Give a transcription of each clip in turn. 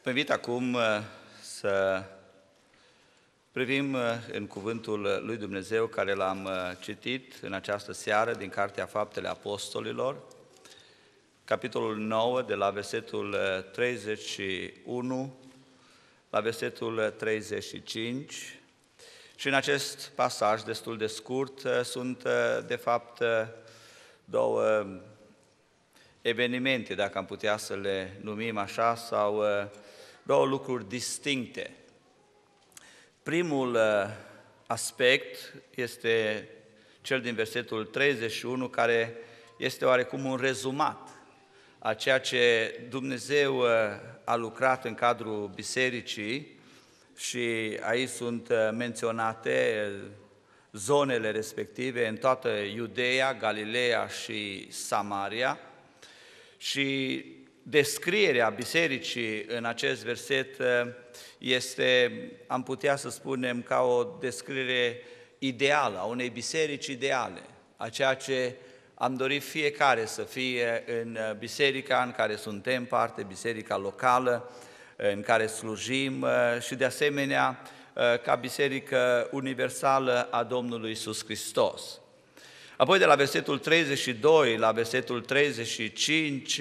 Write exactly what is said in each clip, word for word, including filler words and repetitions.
Vă invit acum să privim în cuvântul lui Dumnezeu care l-am citit în această seară din Cartea Faptele Apostolilor, capitolul nouă, de la versetul treizeci și unu la versetul treizeci și cinci. Și în acest pasaj destul de scurt sunt, de fapt, două evenimente, dacă am putea să le numim așa, sau două lucruri distincte. Primul aspect este cel din versetul treizeci și unu, care este oarecum un rezumat a ceea ce Dumnezeu a lucrat în cadrul bisericii, și aici sunt menționate zonele respective în toată Iudeea, Galileea și Samaria. Și descrierea bisericii în acest verset este, am putea să spunem, ca o descriere ideală, a unei biserici ideale, a ceea ce am dorit fiecare să fie în biserica în care suntem parte, biserica locală, în care slujim, și de asemenea ca biserică universală a Domnului Iisus Hristos. Apoi de la versetul treizeci și doi la versetul treizeci și cinci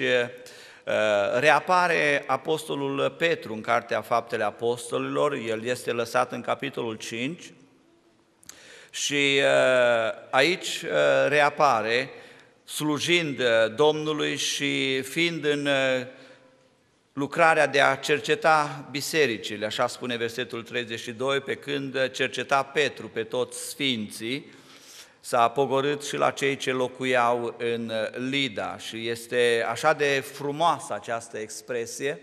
reapare apostolul Petru în Cartea Faptele Apostolilor. El este lăsat în capitolul cinci și aici reapare slujind Domnului și fiind în lucrarea de a cerceta bisericile, așa spune versetul treizeci și doi, pe când cerceta Petru pe toți sfinții, s-a pogorât și la cei ce locuiau în Lida. Și este așa de frumoasă această expresie,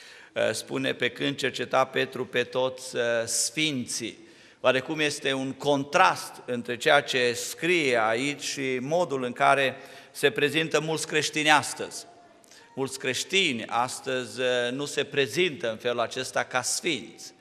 spune pe când cerceta Petru pe toți sfinții. Oarecum este un contrast între ceea ce scrie aici și modul în care se prezintă mulți creștini astăzi. Mulți creștini astăzi nu se prezintă în felul acesta ca sfinți.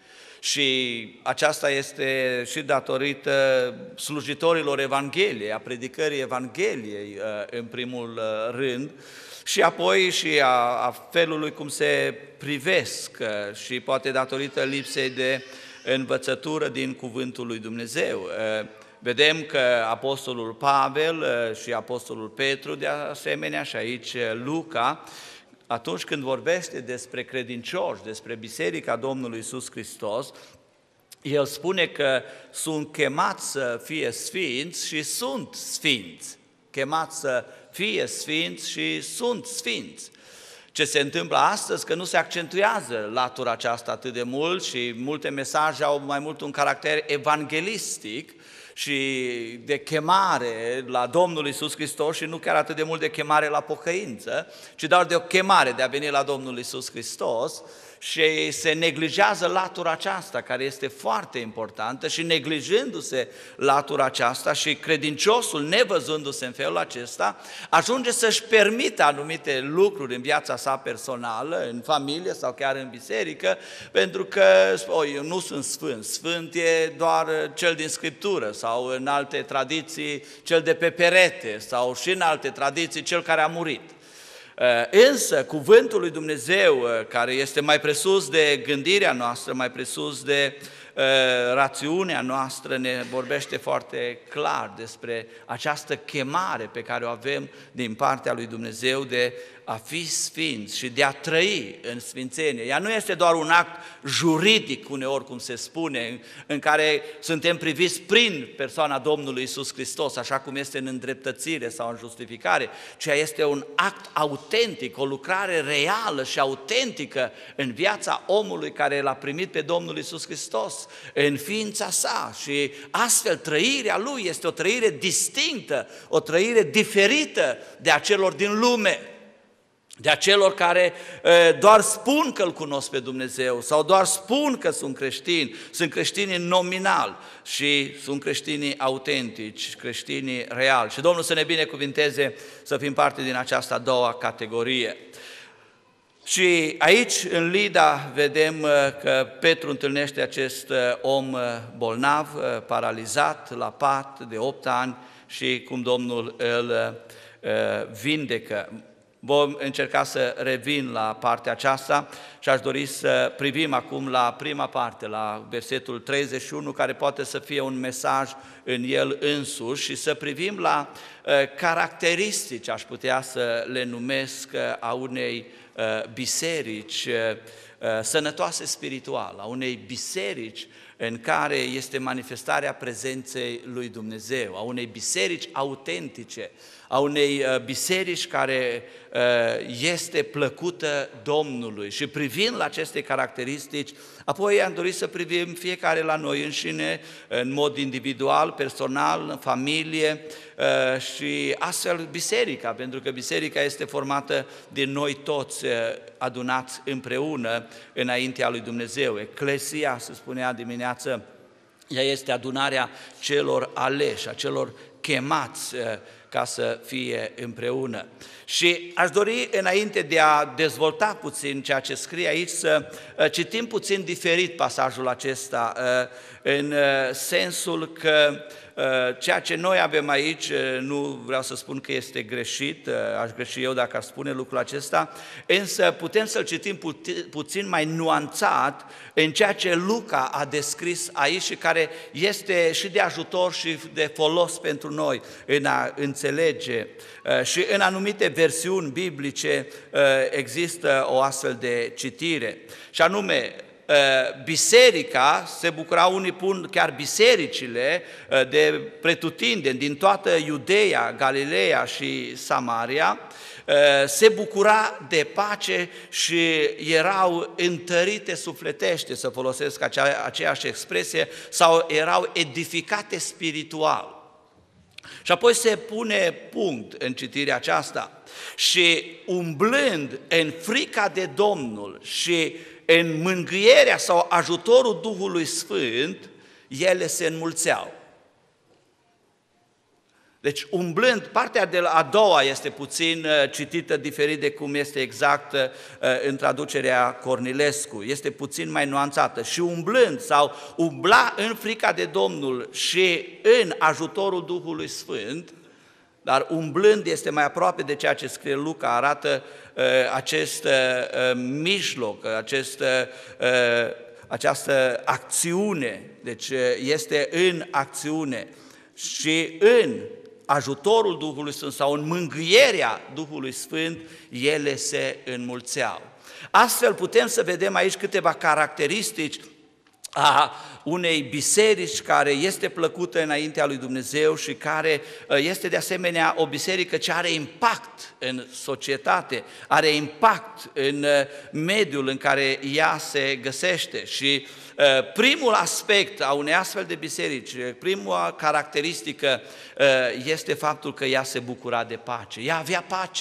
Și aceasta este și datorită slujitorilor Evangheliei, a predicării Evangheliei în primul rând, și apoi și a, a felului cum se privesc și poate datorită lipsei de învățătură din cuvântul lui Dumnezeu. Vedem că apostolul Pavel și apostolul Petru, de asemenea, și aici Luca, atunci când vorbește despre credincioși, despre Biserica Domnului Iisus Hristos, el spune că sunt chemați să fie sfinți și sunt sfinți. Chemați să fie sfinți și sunt sfinți. Ce se întâmplă astăzi, că nu se accentuează latura aceasta atât de mult și multe mesaje au mai mult un caracter evanghelistic și de chemare la Domnul Iisus Hristos, și nu chiar atât de mult de chemare la pocăință, ci doar de o chemare de a veni la Domnul Iisus Hristos, și se neglijează latura aceasta, care este foarte importantă, și neglijându-se latura aceasta și credinciosul, nevăzându-se în felul acesta, ajunge să-și permită anumite lucruri în viața sa personală, în familie sau chiar în biserică, pentru că o, eu nu sunt sfânt, sfânt e doar cel din Scriptură, sau în alte tradiții cel de pe perete, sau și în alte tradiții cel care a murit. Însă cuvântul lui Dumnezeu, care este mai presus de gândirea noastră, mai presus de uh, rațiunea noastră, ne vorbește foarte clar despre această chemare pe care o avem din partea lui Dumnezeu de a fi sfinți și de a trăi în sfințenie. Ea nu este doar un act juridic, uneori cum se spune, în care suntem priviți prin persoana Domnului Iisus Hristos, așa cum este în îndreptățire sau în justificare, ci este un act autentic, o lucrare reală și autentică în viața omului care l-a primit pe Domnul Iisus Hristos, în ființa sa, și astfel trăirea lui este o trăire distinctă, o trăire diferită de a celor din lume, de acelor care doar spun că îl cunosc pe Dumnezeu sau doar spun că sunt creștini. Sunt creștini nominal și sunt creștinii autentici, creștinii reali. Și Domnul să ne binecuvinteze să fim parte din această a doua categorie. Și aici, în Lida, vedem că Petru întâlnește acest om bolnav, paralizat, la pat de opt ani, și cum Domnul îl vindecă. Vom încerca să revin la partea aceasta și aș dori să privim acum la prima parte, la versetul treizeci și unu, care poate să fie un mesaj în el însuși, și să privim la uh, caracteristici, aș putea să le numesc, uh, a unei uh, biserici uh, sănătoase spiritual, a unei biserici în care este manifestarea prezenței lui Dumnezeu, a unei biserici autentice, a unei biserici care este plăcută Domnului. Și privind la aceste caracteristici, apoi am dorit să privim fiecare la noi înșine, în mod individual, personal, în familie și astfel biserica, pentru că biserica este formată din noi toți adunați împreună înaintea lui Dumnezeu. Eclesia, se spunea dimineață, ea este adunarea celor aleși, a celor chemați ca să fie împreună. Și aș dori, înainte de a dezvolta puțin ceea ce scrie aici, să citim puțin diferit pasajul acesta, în sensul că ceea ce noi avem aici, nu vreau să spun că este greșit, aș greși eu dacă aș spune lucrul acesta, însă putem să-l citim puțin mai nuanțat în ceea ce Luca a descris aici și care este și de ajutor și de folos pentru noi în a înțelege. Și în anumite versiuni biblice există o astfel de citire, și anume, biserica, se bucura, unii pun chiar bisericile de pretutindeni din toată Iudeea, Galileea și Samaria, se bucura de pace și erau întărite sufletește, să folosesc acea, aceeași expresie, sau erau edificate spiritual. Și apoi se pune punct în citirea aceasta: și umblând în frica de Domnul și în mângâierea sau ajutorul Duhului Sfânt, ele se înmulțeau. Deci umblând, partea de la a doua este puțin citită diferit de cum este exact în traducerea Cornilescu, este puțin mai nuanțată. Și umblând sau umbla în frica de Domnul și în ajutorul Duhului Sfânt, dar umblând este mai aproape de ceea ce scrie Luca, arată uh, acest uh, mijloc, acest, uh, această acțiune, deci uh, este în acțiune și în ajutorul Duhului Sfânt sau în mângâierea Duhului Sfânt, ele se înmulțeau. Astfel putem să vedem aici câteva caracteristici a unei biserici care este plăcută înaintea lui Dumnezeu și care este de asemenea o biserică ce are impact în societate, are impact în mediul în care ea se găsește. Și primul aspect a unei astfel de biserici, prima caracteristică este faptul că ea se bucura de pace, ea avea pace.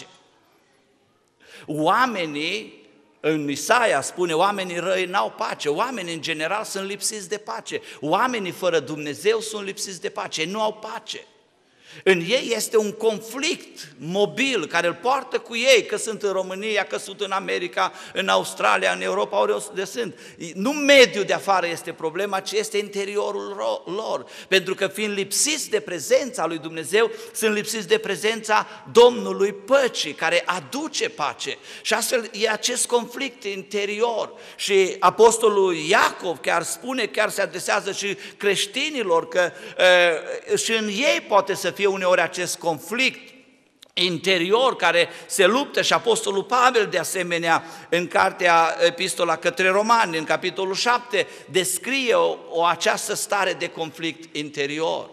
Oamenii, în Isaia spune, oamenii răi n-au pace, oamenii în general sunt lipsiți de pace, oamenii fără Dumnezeu sunt lipsiți de pace, ei nu au pace. În ei este un conflict mobil care îl poartă cu ei, că sunt în România, că sunt în America, în Australia, în Europa, oriunde sunt. Nu mediul de afară este problema, ci este interiorul lor. Pentru că fiind lipsiți de prezența lui Dumnezeu, sunt lipsiți de prezența Domnului păcii, care aduce pace. Și astfel e acest conflict interior. Și apostolul Iacov chiar spune, chiar se adresează și creștinilor, că uh, și în ei poate să fie uneori acest conflict interior care se luptă. Și apostolul Pavel, de asemenea, în cartea Epistola către Romani, în capitolul șapte, descrie o, o această stare de conflict interior.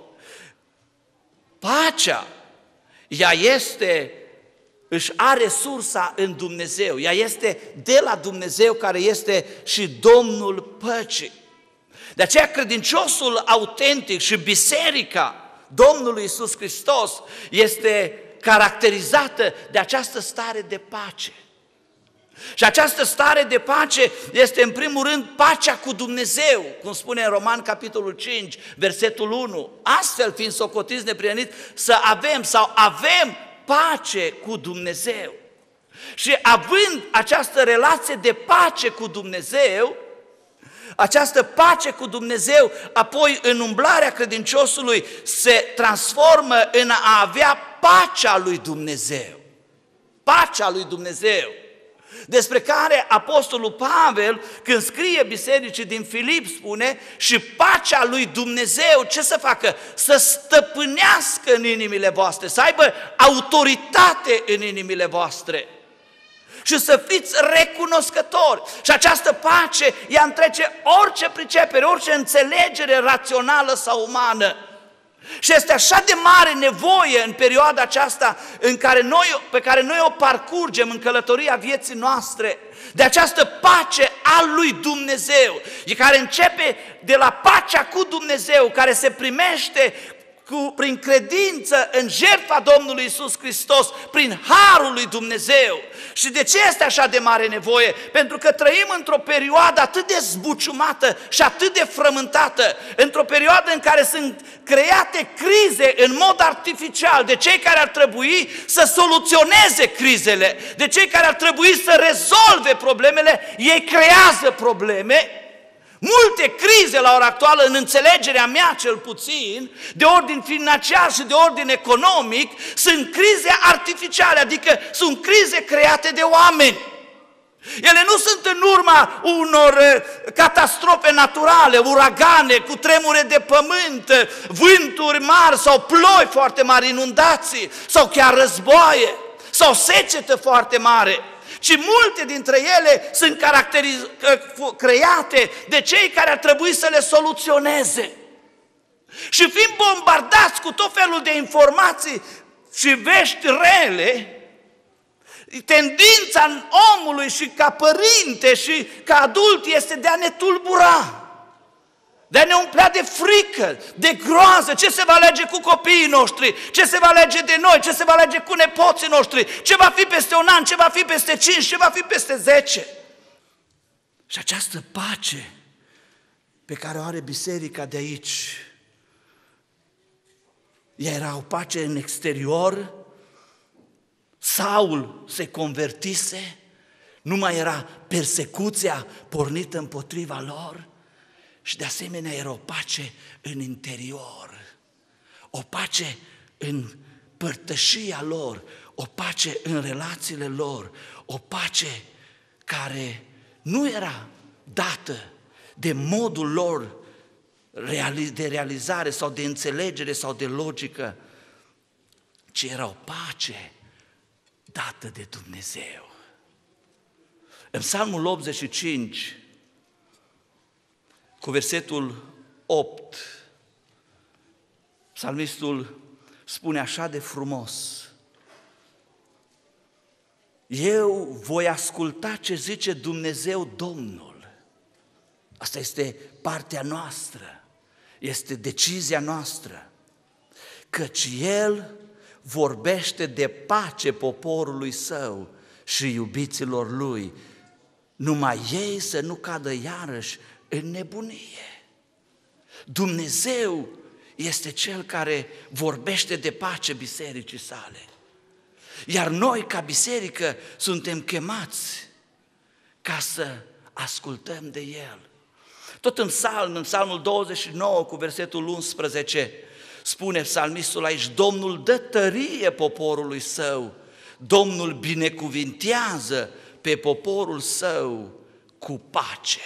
Pacea, ea este, își are sursa în Dumnezeu, ea este de la Dumnezeu, care este și Domnul păcii. De aceea credinciosul autentic și biserica Domnului Iisus Hristos este caracterizată de această stare de pace. Și această stare de pace este în primul rând pacea cu Dumnezeu, cum spune în Roman capitolul cinci, versetul unu. Astfel, fiind socotiți neprieniți, să avem sau avem pace cu Dumnezeu. Și având această relație de pace cu Dumnezeu, această pace cu Dumnezeu, apoi în umblarea credinciosului se transformă în a avea pacea lui Dumnezeu. Pacea lui Dumnezeu, despre care apostolul Pavel, când scrie bisericii din Filip, spune: și pacea lui Dumnezeu, ce să facă? Să stăpânească în inimile voastre, să aibă autoritate în inimile voastre și să fiți recunoscători. Și această pace, ea întrece orice pricepere, orice înțelegere rațională sau umană. Și este așa de mare nevoie în perioada aceasta în care noi, pe care noi o parcurgem în călătoria vieții noastre, de această pace a lui Dumnezeu, care începe de la pacea cu Dumnezeu, care se primește cu, prin credință în jertfa Domnului Iisus Hristos, prin harul lui Dumnezeu. Și de ce este așa de mare nevoie? Pentru că trăim într-o perioadă atât de zbuciumată și atât de frământată, într-o perioadă în care sunt create crize în mod artificial de cei care ar trebui să soluționeze crizele, de cei care ar trebui să rezolve problemele. Ei creează probleme. Multe crize la ora actuală, în înțelegerea mea cel puțin, de ordin financiar și de ordin economic, sunt crize artificiale, adică sunt crize create de oameni. Ele nu sunt în urma unor catastrofe naturale, uragane, cu tremure de pământ, vânturi mari sau ploi foarte mari, inundații, sau chiar războaie, sau secetă foarte mare, ci multe dintre ele sunt caracteriz- create de cei care ar trebui să le soluționeze. Și fiind bombardați cu tot felul de informații și vești rele, tendința omului și ca părinte și ca adult este de a ne tulbura, de a ne umplea de frică, de groază. Ce se va alege cu copiii noștri? Ce se va alege de noi? Ce se va alege cu nepoții noștri? Ce va fi peste un an? Ce va fi peste cinci? Ce va fi peste zece? Și această pace pe care o are biserica de aici, ea era o pace în exterior. Saul se convertise, nu mai era persecuția pornită împotriva lor. Și de asemenea era o pace în interior, o pace în părtășia lor, o pace în relațiile lor, o pace care nu era dată de modul lor de realizare sau de înțelegere sau de logică, ci era o pace dată de Dumnezeu. În Psalmul optzeci și cinci, cu versetul opt, psalmistul spune așa de frumos: eu voi asculta ce zice Dumnezeu Domnul. Asta este partea noastră, este decizia noastră, căci El vorbește de pace poporului Său și iubiților Lui, numai ei să nu cadă iarăși în nebunie. Dumnezeu este Cel care vorbește de pace bisericii sale. Iar noi, ca biserică, suntem chemați ca să ascultăm de El. Tot în psalm, în psalmul douăzeci și nouă, cu versetul unsprezece, spune psalmistul aici: Domnul dă tărie poporului Său, Domnul binecuvintează pe poporul Său cu pace.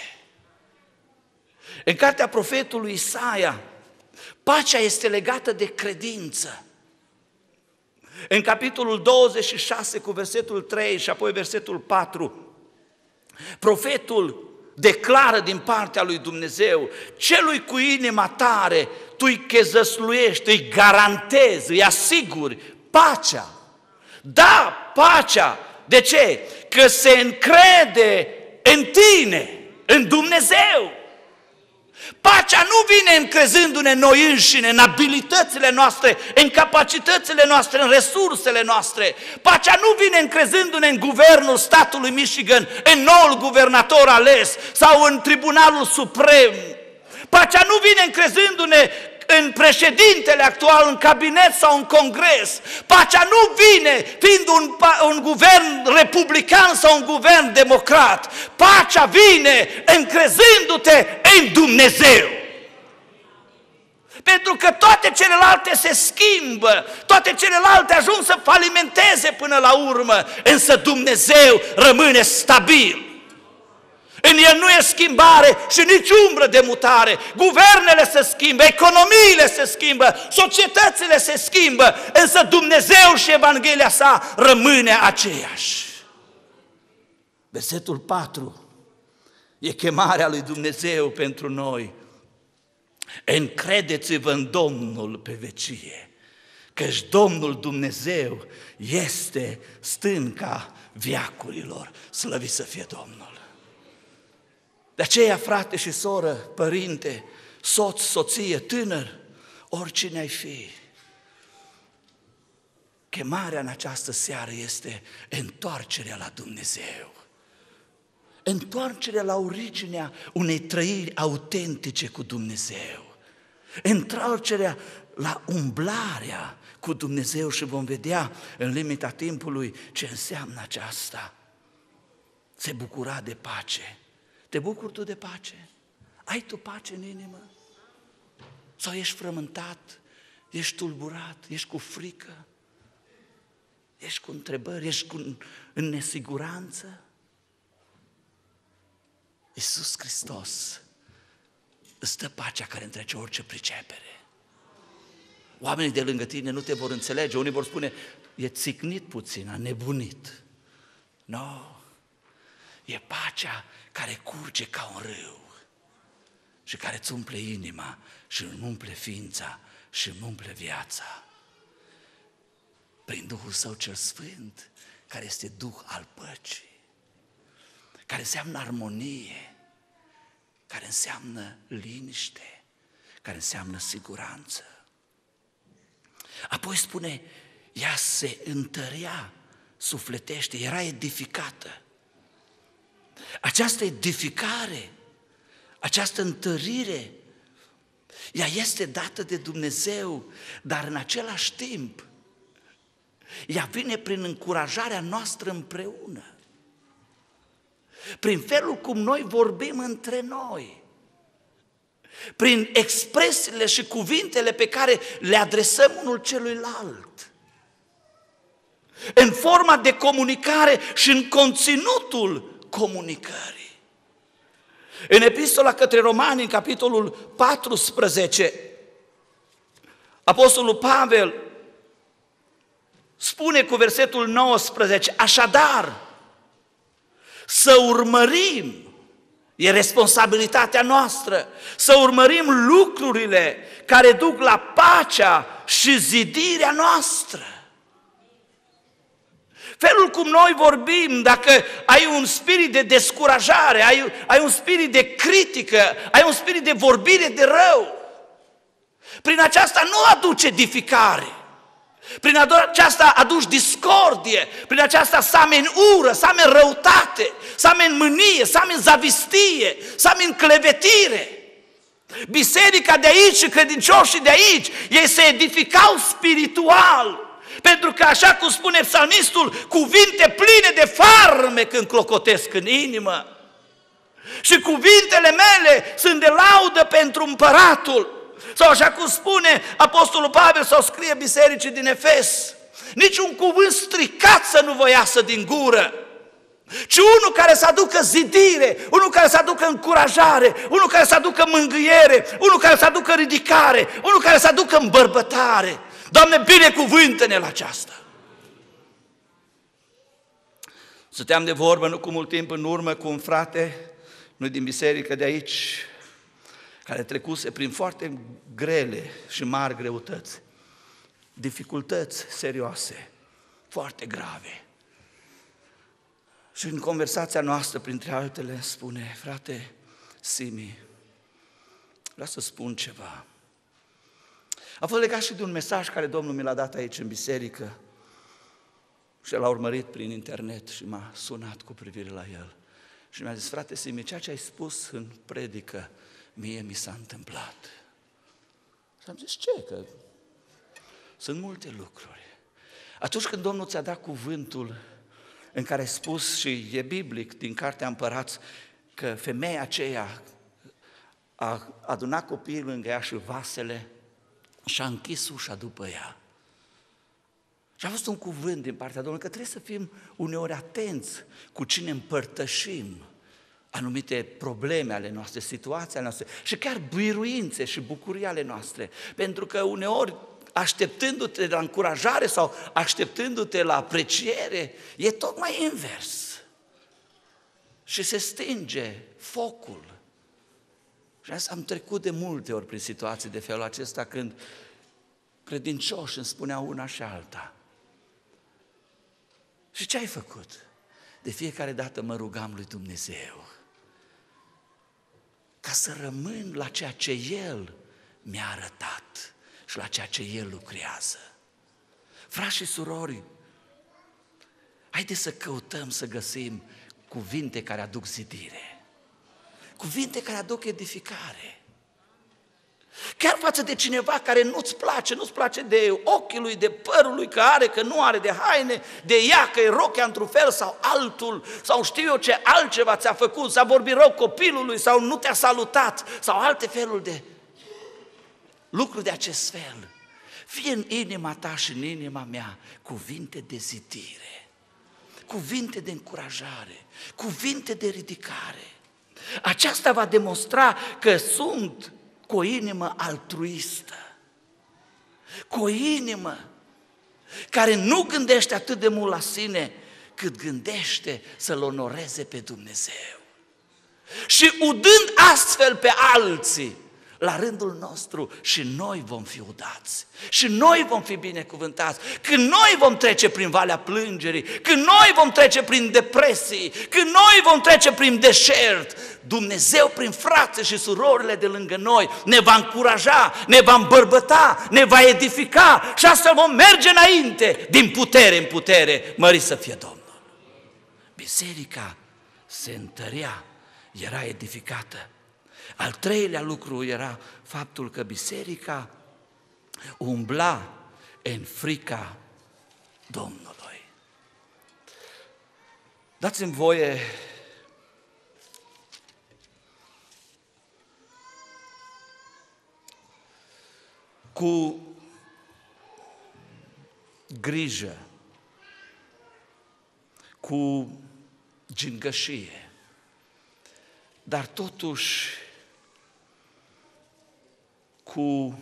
În cartea profetului Isaia, pacea este legată de credință. În capitolul douăzeci și șase, cu versetul trei și apoi versetul patru, profetul declară din partea lui Dumnezeu: celui cu inima tare tu îi chezăsluiești, îi garantezi, îi asiguri pacea. Da, pacea. De ce? Că se încrede în tine, în Dumnezeu. Pacea nu vine încrezându-ne noi înșine, în abilitățile noastre, în capacitățile noastre, în resursele noastre. Pacea nu vine încrezându-ne în guvernul statului Michigan, în noul guvernator ales sau în Tribunalul Suprem. Pacea nu vine încrezându-ne în președintele actual, în cabinet sau în congres. Pacea nu vine fiind un, un guvern republican sau un guvern democrat. Pacea vine încrezându-te în Dumnezeu. Pentru că toate celelalte se schimbă, toate celelalte ajung să falimenteze până la urmă, însă Dumnezeu rămâne stabil. În El nu e schimbare și nici umbră de mutare. Guvernele se schimbă, economiile se schimbă, societățile se schimbă, însă Dumnezeu și Evanghelia sa rămâne aceeași. Versetul patru e chemarea lui Dumnezeu pentru noi. Încredeți-vă în Domnul pe vecie, căci Domnul Dumnezeu este stânca veacurilor. Slăvit să fie Domnul! De aceea, frate și soră, părinte, soț, soție, tânăr, oricine ai fi, chemarea în această seară este întoarcerea la Dumnezeu. Întoarcerea la originea unei trăiri autentice cu Dumnezeu. Întoarcerea la umblarea cu Dumnezeu și vom vedea în limita timpului ce înseamnă aceasta. Se bucura de pace. Te bucuri tu de pace? Ai tu pace în inimă? Sau ești frământat, ești tulburat, ești cu frică, ești cu întrebări, ești cu, în nesiguranță? Iisus Hristos îți dă pacea care întrece orice pricepere. Oamenii de lângă tine nu te vor înțelege, unii vor spune, e țicnit puțin, a nebunit. Nu, no. E pacea care curge ca un râu și care îți umple inima și îmi umple ființa și îmi umple viața. Prin Duhul Său cel Sfânt, care este Duh al păcii, care înseamnă armonie, care înseamnă liniște, care înseamnă siguranță. Apoi spune, ea se întărea sufletește, era edificată. Această edificare, această întărire, ea este dată de Dumnezeu, dar în același timp, ea vine prin încurajarea noastră împreună, prin felul cum noi vorbim între noi, prin expresiile și cuvintele pe care le adresăm unul celuilalt, în forma de comunicare și în conținutul comunicării. În epistola către Romani, în capitolul paisprezece, Apostolul Pavel spune cu versetul nouăsprezece, așadar, să urmărim, e responsabilitatea noastră, să urmărim lucrurile care duc la pacea și zidirea noastră. Felul cum noi vorbim, dacă ai un spirit de descurajare, ai, ai un spirit de critică, ai un spirit de vorbire de rău, prin aceasta nu aduce edificare, prin aceasta aduci discordie, prin aceasta sameni ură, sameni răutate, sameni mânie, sameni zavistie, sameni clevetire. Biserica de aici și credincioșii de aici, ei se edificau spiritual, pentru că, așa cum spune psalmistul, cuvinte pline de farme când clocotesc în inimă. Și cuvintele mele sunt de laudă pentru împăratul. Sau așa cum spune Apostolul Pavel sau scrie bisericii din Efes, niciun cuvânt stricat să nu vă iasă din gură, ci unul care să aducă zidire, unul care să aducă încurajare, unul care să aducă mângâiere, unul care să aducă ridicare, unul care să aducă îmbărbătare. Doamne, binecuvântă-ne la aceasta! Stăteam de vorbă nu cu mult timp în urmă cu un frate, noi din biserică de aici, care trecuse prin foarte grele și mari greutăți, dificultăți serioase, foarte grave. Și în conversația noastră, printre altele, spune, frate Simi, vreau să spun ceva. A fost legat și de un mesaj care Domnul mi l-a dat aici în biserică și l-a urmărit prin internet și m-a sunat cu privire la el. Și mi-a zis, frate Simi, ceea ce ai spus în predică, mie mi s-a întâmplat. Și am zis, ce? Că sunt multe lucruri. Atunci când Domnul ți-a dat cuvântul în care ai spus, și e biblic din Cartea Împărați, că femeia aceea a adunat copiii lângă ea și vasele și a închis ușa după ea. Și a fost un cuvânt din partea Domnului că trebuie să fim uneori atenți cu cine împărtășim anumite probleme ale noastre, situații ale noastre și chiar biruințe și bucurii ale noastre. Pentru că uneori, așteptându-te la încurajare sau așteptându-te la apreciere, e tocmai invers. Și se stinge focul. Și asta am trecut de multe ori prin situații de felul acesta când credincioși îmi spuneau una și alta. Și ce ai făcut? De fiecare dată mă rugam lui Dumnezeu ca să rămân la ceea ce El mi-a arătat și la ceea ce El lucrează. Frați și surori, haideți să căutăm să găsim cuvinte care aduc zidire, cuvinte care aduc edificare. Chiar față de cineva care nu-ți place, nu-ți place de ochii lui, de părul lui, că are, că nu are, de haine, de ea, că e rochea într-un fel sau altul, sau știu eu ce altceva ți-a făcut, s-a vorbit rău copilului sau nu te-a salutat, sau alte feluri de lucruri de acest fel. Fie în inima ta și în inima mea cuvinte de zidire, cuvinte de încurajare, cuvinte de ridicare. Aceasta va demonstra că sunt cu o inimă altruistă, cu o inimă care nu gândește atât de mult la sine, cât gândește să-L onoreze pe Dumnezeu. Și udând astfel pe alții, la rândul nostru și noi vom fi udați, și noi vom fi binecuvântați, când noi vom trece prin valea plângerii, când noi vom trece prin depresii, când noi vom trece prin deșert, Dumnezeu prin frații și surorile de lângă noi ne va încuraja, ne va îmbărbăta, ne va edifica și astfel vom merge înainte din putere în putere, mărit să fie Domnul. Biserica se întărea, era edificată. Al treilea lucru era faptul că biserica umbla în frica Domnului. Dați-mi voie cu grijă, cu gingășie, dar totuși cu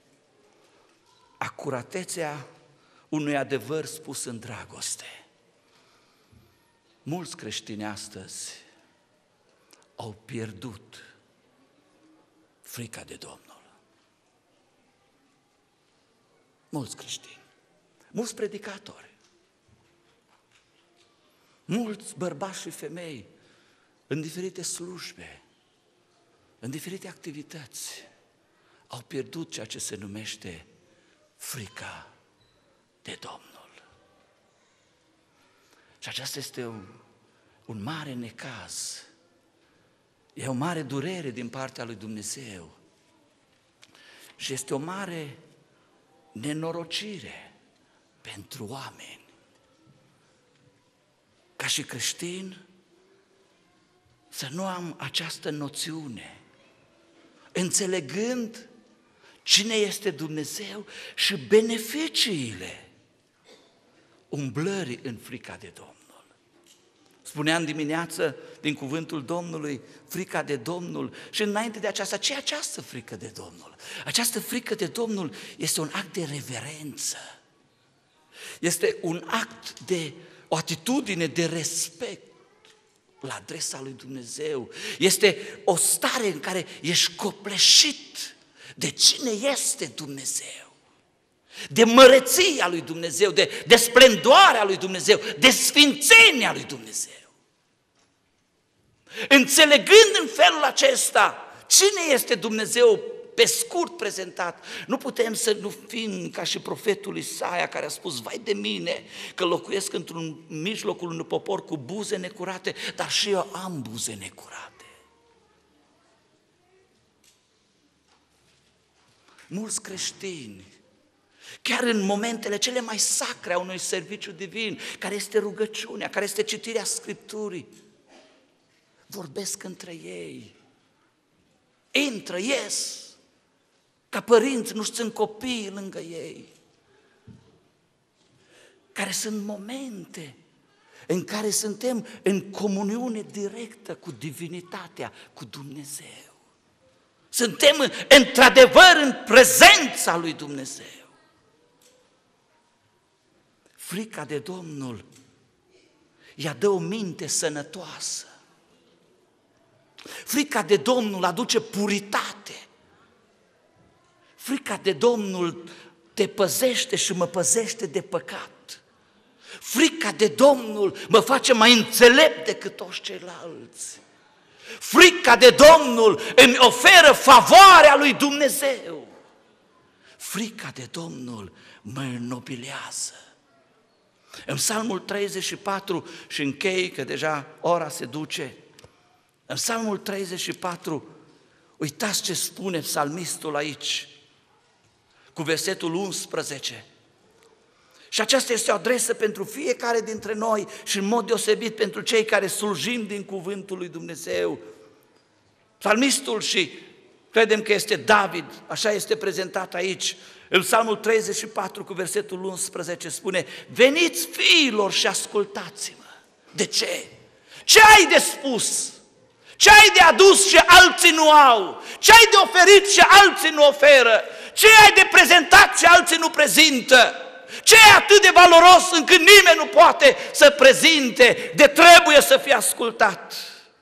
acuratețea unui adevăr spus în dragoste. Mulți creștini astăzi au pierdut frica de Domnul. Mulți creștini, mulți predicatori, mulți bărbați și femei în diferite slujbe, în diferite activități, au pierdut ceea ce se numește frica de Domnul. Și aceasta este un, un mare necaz, e o mare durere din partea lui Dumnezeu și este o mare nenorocire pentru oameni. Ca și creștin, să nu am această noțiune, înțelegând cine este Dumnezeu și beneficiile umblării în frica de Domnul. Spuneam dimineață din cuvântul Domnului, frica de Domnul, și înainte de aceasta, ce e această frică de Domnul? Această frică de Domnul este un act de reverență, este un act de o atitudine de respect la adresa lui Dumnezeu, este o stare în care ești copleșit de cine este Dumnezeu, de măreția lui Dumnezeu, de, de splendoarea lui Dumnezeu, de sfințenia lui Dumnezeu. Înțelegând în felul acesta cine este Dumnezeu pe scurt prezentat, nu putem să nu fim ca și profetul Isaia care a spus: vai de mine că locuiesc într-un mijlocul unui popor cu buze necurate, dar și eu am buze necurate. Mulți creștini, chiar în momentele cele mai sacre a unui serviciu divin, care este rugăciunea, care este citirea Scripturii, vorbesc între ei, intră, ies, Ca părinți nu sunt copii lângă ei, care sunt momente în care suntem în comuniune directă cu divinitatea, cu Dumnezeu. Suntem într-adevăr în prezența lui Dumnezeu. Frica de Domnul ea dă o minte sănătoasă. Frica de Domnul aduce puritate. Frica de Domnul te păzește și mă păzește de păcat. Frica de Domnul mă face mai înțelept decât toți ceilalți. Frica de Domnul îmi oferă favoarea lui Dumnezeu. Frica de Domnul mă înnobilează. În Psalmul treizeci și patru, și închei că deja ora se duce, în Psalmul treizeci și patru, uitați ce spune psalmistul aici, cu versetul unsprezece. Și aceasta este o adresă pentru fiecare dintre noi și în mod deosebit pentru cei care slujim din cuvântul lui Dumnezeu. Psalmistul, și credem că este David, așa este prezentat aici, în Psalmul treizeci și patru cu versetul unsprezece spune: veniți fiilor și ascultați-mă. De ce? Ce ai de spus? Ce ai de adus și alții nu au? Ce ai de oferit și alții nu oferă? Ce ai de prezentat și alții nu prezintă? Ce e atât de valoros încât nimeni nu poate să prezinte, de trebuie să fie ascultat?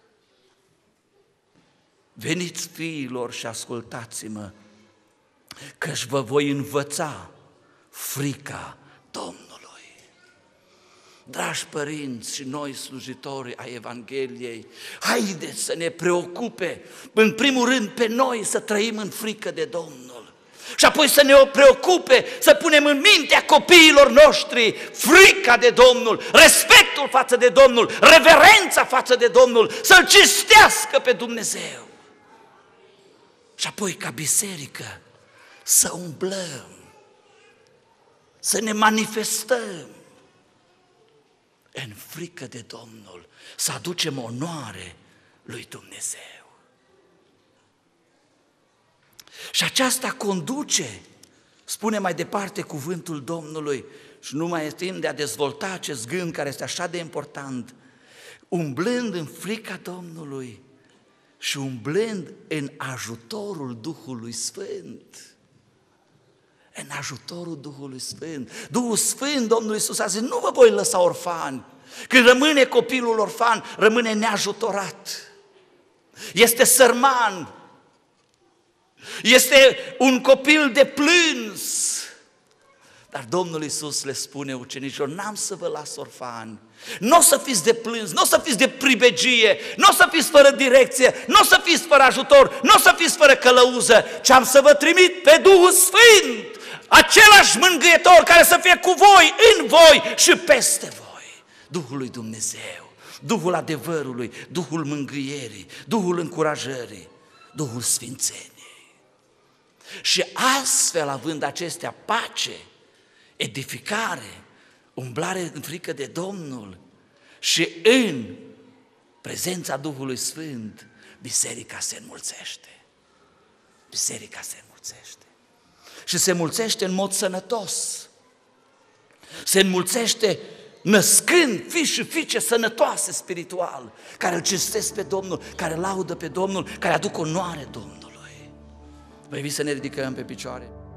Veniți fiilor și ascultați-mă, căci vă voi învăța frica Domnului. Dragi părinți și noi slujitori ai Evangheliei, haideți să ne preocupe, în primul rând, pe noi să trăim în frică de Domnul și apoi să ne preocupe, să punem în mintea copiilor noștri frica de Domnul, respectul față de Domnul, reverența față de Domnul, să-L cinstească pe Dumnezeu. Și apoi, ca biserică, să umblăm, să ne manifestăm în frică de Domnul, să aducem onoare lui Dumnezeu. Și aceasta conduce, spune mai departe cuvântul Domnului, și nu mai este timp de a dezvolta acest gând care este așa de important, umblând în frica Domnului și umblând în ajutorul Duhului Sfânt. În ajutorul Duhului Sfânt. Duhul Sfânt, Domnul Iisus a zis, nu vă voi lăsa orfani. Când rămâne copilul orfan, rămâne neajutorat. Este sărman. Este un copil de plâns. Dar Domnul Iisus le spune ucenicilor, n-am să vă las orfani. Nu o să fiți de plâns, nu o să fiți de pribegie, nu o să fiți fără direcție, nu o să fiți fără ajutor, nu o să fiți fără călăuză, ci am să vă trimit pe Duhul Sfânt, același mângâietor care să fie cu voi, în voi și peste voi. Duhul lui Dumnezeu, Duhul adevărului, Duhul mângâierii, Duhul încurajării, Duhul sfințeniei. Și astfel, având acestea, pace, edificare, umblare în frică de Domnul și în prezența Duhului Sfânt, biserica se înmulțește. Biserica se înmulțește. Și se înmulțește în mod sănătos. Se înmulțește născând fii și fiice sănătoase spiritual, care îl cinstesc pe Domnul, care laudă pe Domnul, care aduc onoare Domnului. Vă invit să ne ridicăm pe picioare.